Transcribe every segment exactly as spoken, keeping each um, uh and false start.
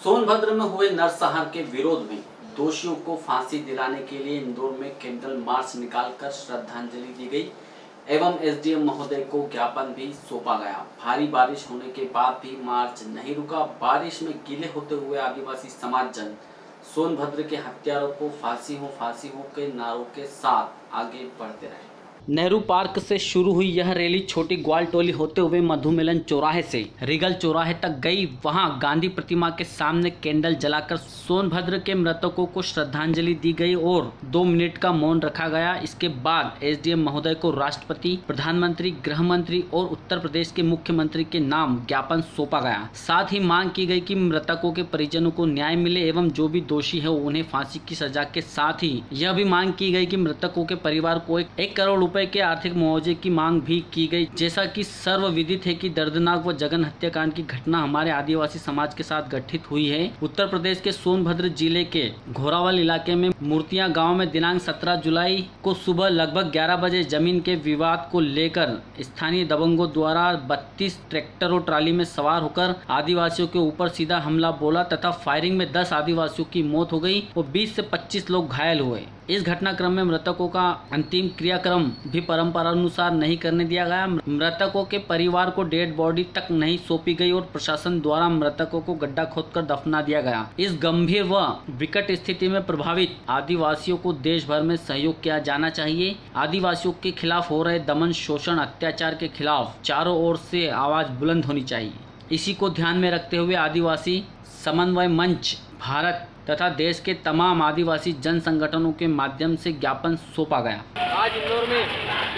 सोनभद्र में हुए नरसंहार के विरोध में दोषियों को फांसी दिलाने के लिए इंदौर में कैंडल मार्च निकालकर श्रद्धांजलि दी गई एवं एसडीएम महोदय को ज्ञापन भी सौंपा गया। भारी बारिश होने के बाद भी मार्च नहीं रुका। बारिश में गीले होते हुए आदिवासी समाज जन सोनभद्र के हत्यारों को फांसी हो फांसी हो के नारों के साथ आगे बढ़ते रहे। नेहरू पार्क से शुरू हुई यह रैली छोटी ग्वाल टोली होते हुए मधुमिलन चौराहे से रिगल चौराहे तक गई। वहां गांधी प्रतिमा के सामने कैंडल जलाकर सोनभद्र के मृतकों को श्रद्धांजलि दी गई और दो मिनट का मौन रखा गया। इसके बाद एसडीएम महोदय को राष्ट्रपति, प्रधानमंत्री, गृह मंत्री और उत्तर प्रदेश के मुख्यमंत्री के नाम ज्ञापन सौंपा गया। साथ ही मांग की गई कि मृतकों के परिजनों को न्याय मिले एवं जो भी दोषी है उन्हें फांसी की सजा के साथ ही यह भी मांग की गई कि मृतकों के परिवार को एक, एक करोड़ रुपए के आर्थिक मुआवजे की मांग भी की गई। जैसा कि सर्वविदित है कि दर्दनाक व जघन्य हत्याकांड की घटना हमारे आदिवासी समाज के साथ घटित हुई है। उत्तर प्रदेश के सोनभद्र जिले के घोरावल इलाके में मूर्तियां गांव में दिनांक सत्रह जुलाई को सुबह लगभग ग्यारह बजे जमीन के विवाद को लेकर स्थानीय दबंगों द्वारा बत्तीस ट्रैक्टर और ट्राली में सवार होकर आदिवासियों के ऊपर सीधा हमला बोला तथा फायरिंग में दस आदिवासियों की मौत हो गई और बीस से पच्चीस लोग घायल हुए। इस घटनाक्रम में मृतकों का अंतिम क्रियाक्रम भी परंपरा अनुसार नहीं करने दिया गया। मृतकों के परिवार को डेड बॉडी तक नहीं सौंपी गई और प्रशासन द्वारा मृतकों को गड्ढा खोदकर दफना दिया गया। इस गंभीर व विकट स्थिति में प्रभावित आदिवासियों को देश भर में सहयोग किया जाना चाहिए। आदिवासियों के खिलाफ हो रहे दमन, शोषण, अत्याचार के खिलाफ चारों ओर से आवाज बुलंद होनी चाहिए। इसी को ध्यान में रखते हुए आदिवासी समन्वय मंच भारत तथा देश के तमाम आदिवासी जन संगठनों के माध्यम से ज्ञापन सौंपा गया। आज इंदौर में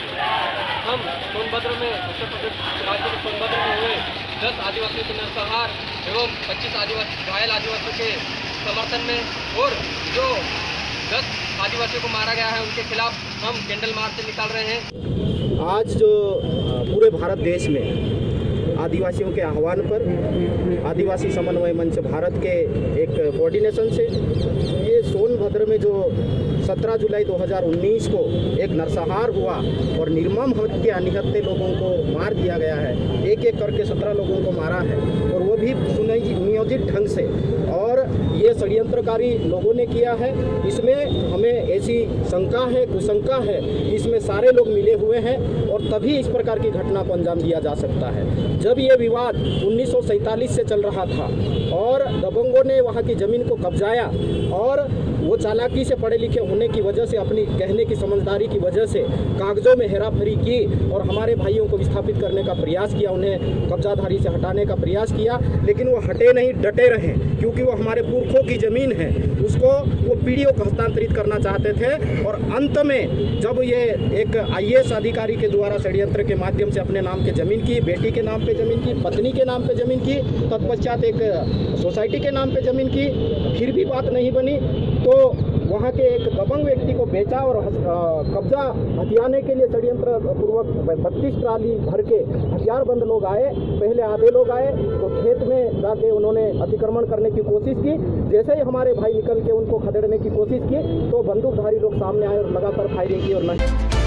हम सोनभद्र में उत्तर प्रदेश राज्य के सोनभद्र में हुए दस आदिवासियों के नरसंहार एवं पच्चीस आदिवासी घायल आदिवासियों के समर्थन में और जो दस आदिवासियों को मारा गया है उनके खिलाफ हम कैंडल मार्च निकाल रहे हैं। आज जो पूरे भारत देश में आदिवासियों के आह्वान पर आदिवासी समन्वय मंच भारत के एक कोऑर्डिनेशन से ये सोनभद्र में जो सत्रह जुलाई दो हज़ार उन्नीस को एक नरसंहार हुआ और निर्मम हत्या निहत्थे लोगों को मार दिया गया है। एक एक करके सत्रह लोगों को मारा है और वो भी सुनियोजित ढंग से, और ये षड्यंत्रकारी लोगों ने किया है। इसमें हमें ऐसी शंका है, कुशंका है, इसमें सारे लोग मिले हुए हैं और तभी इस प्रकार की घटना को अंजाम दिया जा सकता है। जब ये विवाद उन्नीस सौ सैंतालीस से चल रहा था और दबंगों ने वहाँ की ज़मीन को कब्जाया और वो चालाकी से पढ़े लिखे होने की वजह से, अपनी कहने की समझदारी की वजह से कागजों में हेराफेरी की और हमारे भाइयों को विस्थापित करने का प्रयास किया, उन्हें कब्जाधारी से हटाने का प्रयास किया, लेकिन वो हटे नहीं, डटे रहे, क्योंकि वो हमारे पुरखों की ज़मीन है, उसको वो पीढ़ियों को हस्तांतरित करना चाहते थे। और अंत में जब ये एक आई ए एस अधिकारी के द्वारा षड्यंत्र के माध्यम से अपने नाम के ज़मीन की, बेटी के नाम पे ज़मीन की, पत्नी के नाम पे ज़मीन की, तत्पश्चात एक सोसाइटी के नाम पे ज़मीन की, फिर भी बात नहीं बनी तो वहाँ के एक दबंग व्यक्ति को बेचा और कब्जा हथियाने के लिए षड्यंत्र पूर्वक बत्तीस ट्राली भर के हथियारबंद लोग आए। पहले आधे लोग आए तो खेत में जाके उन्होंने अतिक्रमण करने की कोशिश की। जैसे ही हमारे भाई निकल के उनको खदेड़ने की कोशिश की तो बंदूकधारी लोग सामने आए और लगातार फायरिंग की और नहीं